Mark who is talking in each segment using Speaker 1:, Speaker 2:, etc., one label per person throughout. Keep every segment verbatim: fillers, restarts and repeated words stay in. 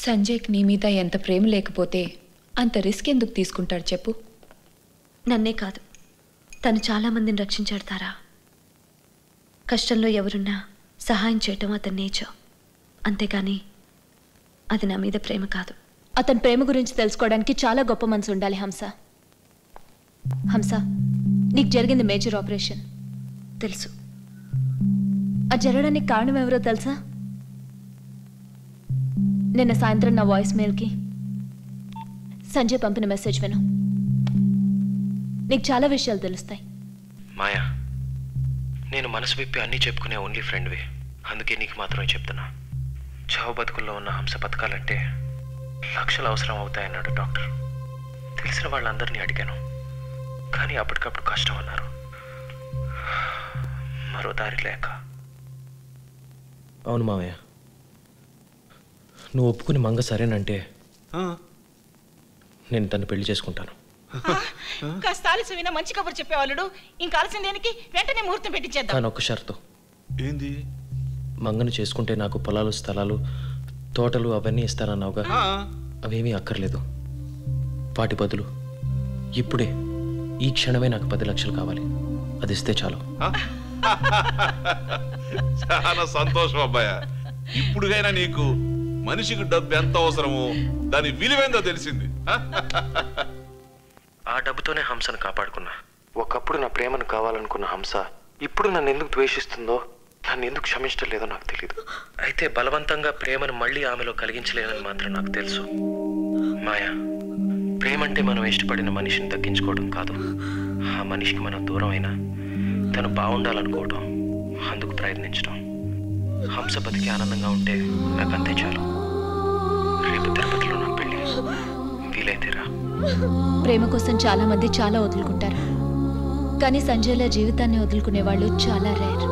Speaker 1: సంజయ్కి నీ మీద ఎంత ప్రేమ లేకపోతే అంత రిస్క్ ఎందుకు తీసుకుంటాడు చెప్పు?
Speaker 2: నన్నే కాదు, తను చాలామందిని రక్షించాడు తారా. కష్టంలో ఎవరున్నా సహాయం చేయటం అతని నేచర్, అంతేగాని అది నా మీద ప్రేమ కాదు.
Speaker 3: అతని ప్రేమ గురించి తెలుసుకోవడానికి చాలా గొప్ప మనసు ఉండాలి హంస. హంస, నీకు జరిగింది మేజర్ ఆపరేషన్.
Speaker 2: తెలుసు.
Speaker 3: అది జరగడానికి కారణం ఎవరో తెలుసా? నిన్న సాయంత్రం నా వాయిస్ మెయిల్కి సంజయ్ పంపిన మెసేజ్ విను. నీకు చాలా విషయాలు తెలుస్తాయి.
Speaker 4: మాయా, నేను మనసు విప్పి అన్నీ చెప్పుకునే ఓన్లీ ఫ్రెండ్వి, అందుకే నీకు మాత్రమే చెప్తున్నా. చావు బతుకుల్లో ఉన్న హంస బతకాలంటే లక్షలు అవసరం అవుతాయన్నాడు డాక్టర్. తెలిసిన వాళ్ళందరినీ అడిగాను, కానీ అప్పటికప్పుడు కష్టం అన్నారు. మరో దారి లేక. అవును మావయ్య, నువ్వు ఒప్పుకుని మంగ సరేనంటే నేను తను పెళ్లి చేసుకుంటాను.
Speaker 5: కాస్త ఆలస్యమైనా మంచి కబురు చెప్పేవాళ్ళు, ఇంకా ఆలస్యం దేనికి? వెంటనే ముహూర్తం పెట్టించేద్దాం.
Speaker 4: కానీ ఒక్క షరతు.
Speaker 6: ఏంది?
Speaker 4: మంగను చేసుకుంటే నాకు పొలాలు, స్థలాలు, తోటలు అవన్నీ ఇస్తానన్నావుగా, అవేమీ అక్కర్లేదు. వాటి బదులు ఇప్పుడే ఈ క్షణమే నాకు పది లక్షలు కావాలి. అది ఇస్తే చాలు.
Speaker 6: చాలా సంతోషం అబ్బాయ. ఇప్పుడుగైనా నీకు మనిషికి డబ్బు ఎంత అవసరమో దాని విలువేందో తెలిసింది.
Speaker 4: ఆ డబ్బుతోనే హంసను కాపాడుకున్నా. ఒకప్పుడు నా ప్రేమను కావాలనుకున్న హంస ఇప్పుడు నన్ను ఎందుకు ద్వేషిస్తుందో, నన్ను ఎందుకు క్షమించడం లేదో నాకు తెలియదు. అయితే బలవంతంగా ప్రేమను మళ్ళీ ఆమెలో కలిగించలేనని మాత్రం నాకు తెలుసు. మాయా, ప్రేమంటే మనం ఇష్టపడిన మనిషిని దక్కించుకోవడం కాదు, ఆ మనిషికి మనం దూరం అయినా తను బాగుండాలనుకోవడం, అందుకు ప్రయత్నించడం. హంస బతికి ఆనందంగా ఉంటే నాకు అంతే చాలు. రేపు తిరుపతిలో నా పెళ్ళి, వీలైతేరా.
Speaker 3: ప్రేమ కోసం చాలా మంది చాలా వదులుకుంటారు, కానీ సంజయ్ల జీవితాన్ని వదులుకునే వాళ్ళు చాలా రేర్.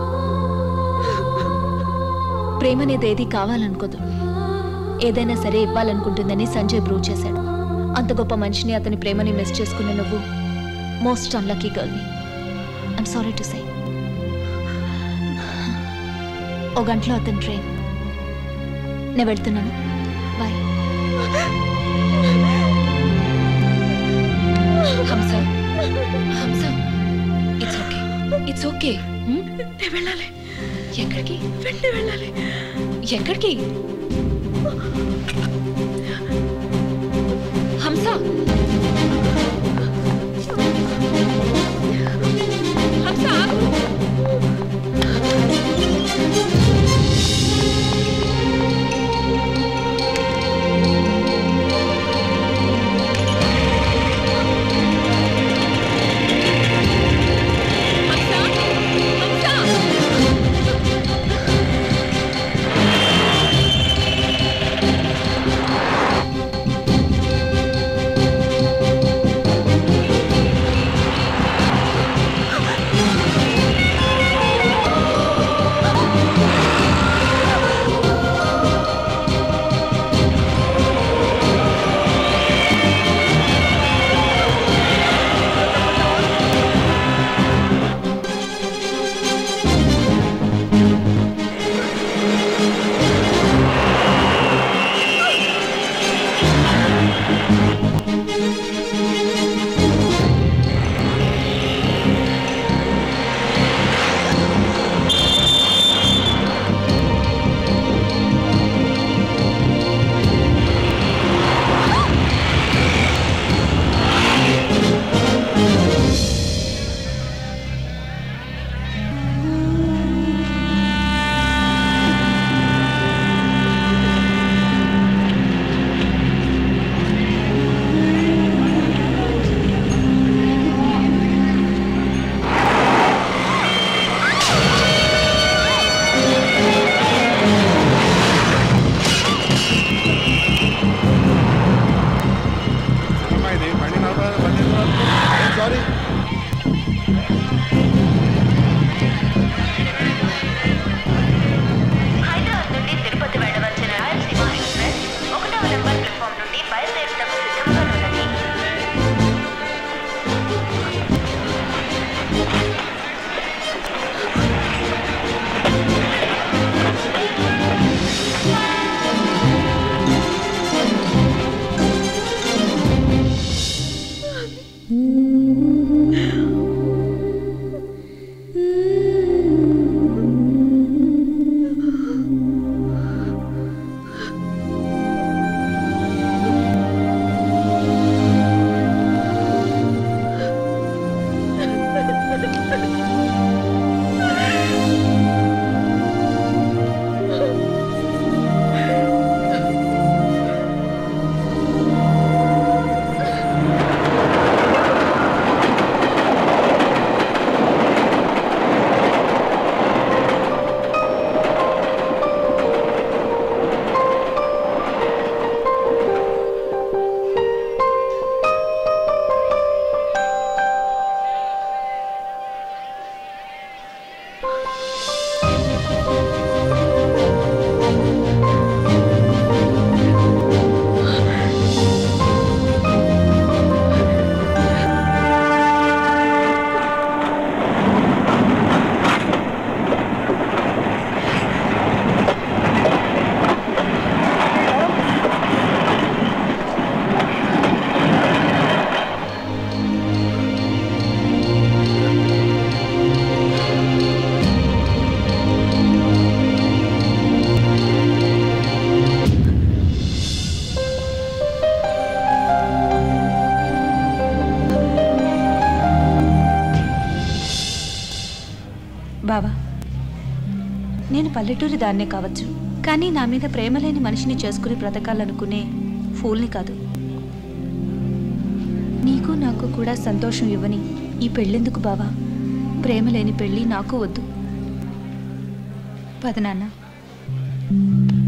Speaker 3: ప్రేమ అనేది ఏది కావాలనుకోదు, ఏదైనా సరే ఇవ్వాలనుకుంటుందని సంజయ్ ప్రూవ్ చేశాడు. అంత గొప్ప మనిషిని, అతని ప్రేమని మిస్ చేసుకునే నువ్వు మోస్ట్ అన్లక్కీ గర్ల్ని. I'm sorry to say. ఓ గంటలో అతని ట్రైన్. నేను వెళ్తున్నాను, బాయ్.
Speaker 1: హంస, హంస, ఇట్స్ ఓకే, ఇట్స్ ఓకే.
Speaker 2: నేను వెళ్ళాలి.
Speaker 1: ఎక్కడికి?
Speaker 2: వెంటనే వెళ్ళాలి.
Speaker 1: ఎక్కడికి? హంస, హంస,
Speaker 2: బావా, నేను పల్లెటూరి దాన్నే కావచ్చు, కానీ నా మీద ప్రేమ లేని మనిషిని చేసుకుని బ్రతకాలనుకునే ఫూల్ని కాదు. నీకు నాకు కూడా సంతోషం ఇవ్వని ఈ పెళ్ళెందుకు బావా? ప్రేమ లేని పెళ్ళి నాకు వద్దు. పద నాన్న.